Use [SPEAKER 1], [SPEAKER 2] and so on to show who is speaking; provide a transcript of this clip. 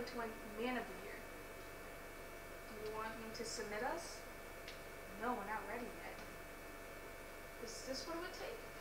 [SPEAKER 1] to win Man of the Year. Do you want me to submit us? No, we're not ready yet. Is this what it would take?